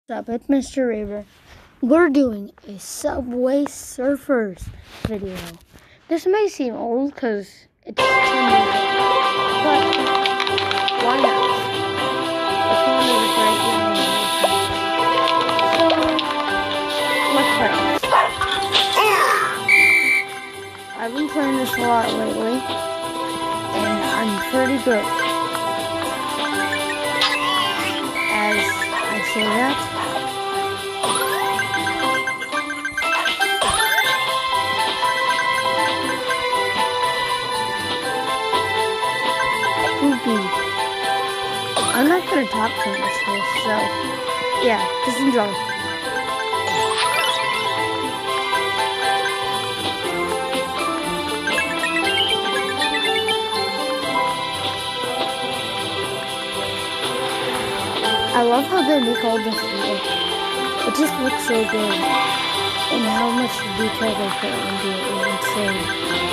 What's up? It's Mr. Raver. We're doing a Subway Surfers video. This may seem old because it's 10 years old, but why not? It's one of the great games. So, let's play. I've been playing this a lot lately, and I'm pretty good. As I say that, I'm not gonna talk so much this, so yeah, just enjoy. I love how they make all this look. It just looks so good, and how much detail they put into it is insane.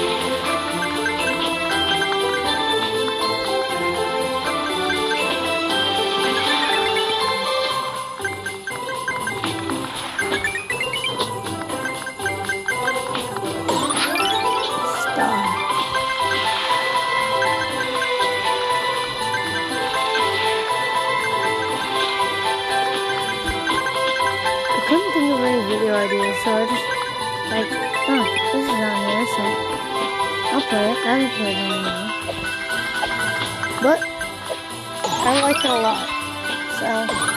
I couldn't think of any video ideas, so I just like, oh, this is on here, so I'll play it. I haven't played it in a while, but I like it a lot, so.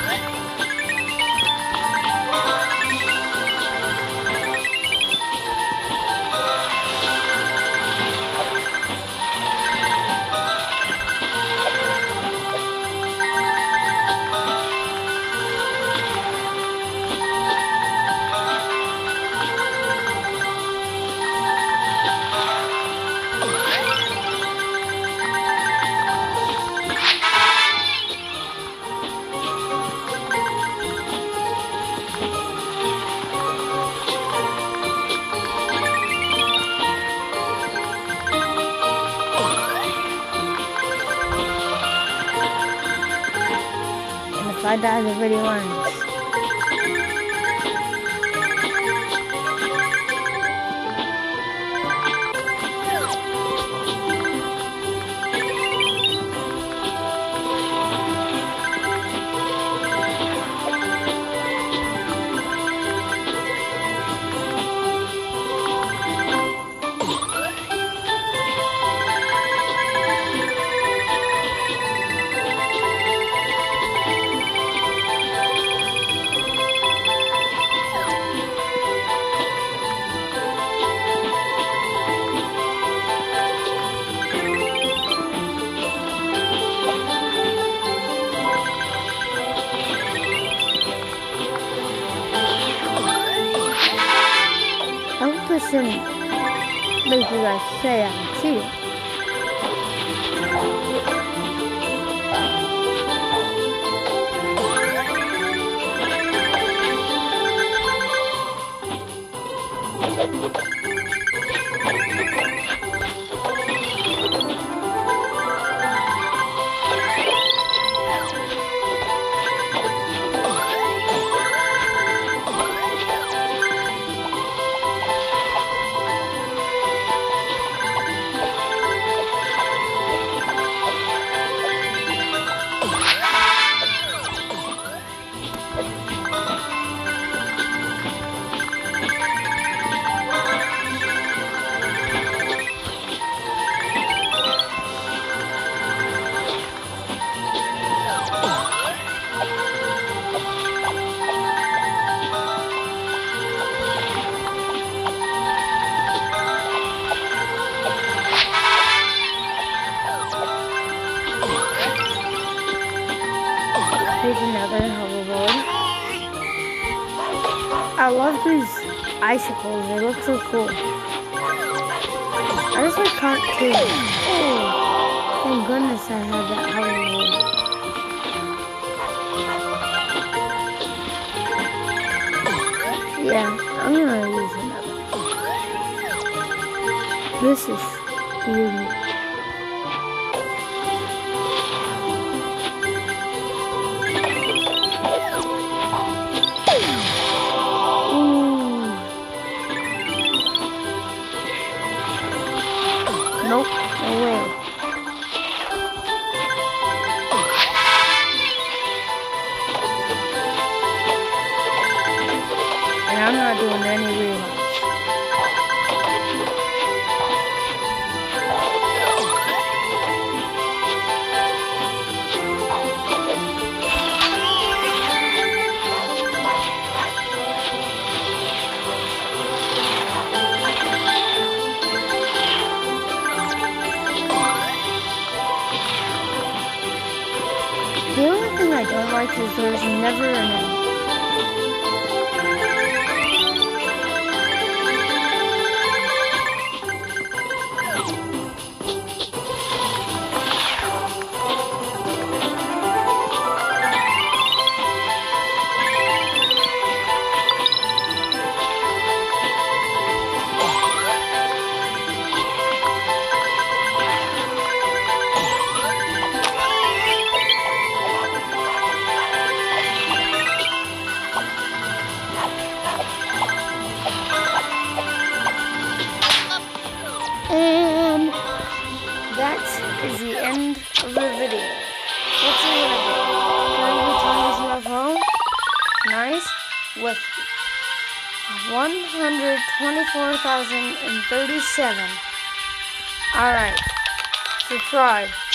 If I die, the video ends. I hope this shouldn't make you guys say I'm cheating. Here's another hoverboard. I love these icicles, they look so cool. I just like cartoons. Oh, thank goodness I had that hoverboard. Yeah, I'm gonna use another. This is unique. I'm not doing any reloads. The only thing I don't like is there's never an end. And that is the end of the video. Let's see what I get. 30 times UFO. Nice. With 124,037. Alright. Subscribe.